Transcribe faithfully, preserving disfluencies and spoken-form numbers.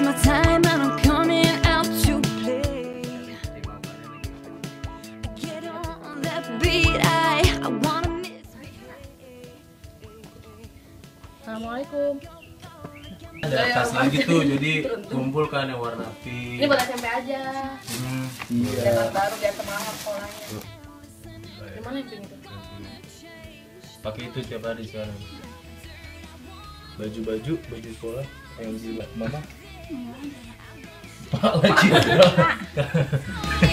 my time and I'm coming out to play. Get on that beat, I I wanna miss. Assalamualaikum. Ada tas lagi tuh, jadi kumpul kan yang warna pink. Ini buat S M P aja. Hmm, Iya. Jangan baru biar semangat sekolahnya. Gimana yang pink itu? pakai itu tiap hari sekarang. Baju-baju, baju sekolah yang di mama. Pak lagi.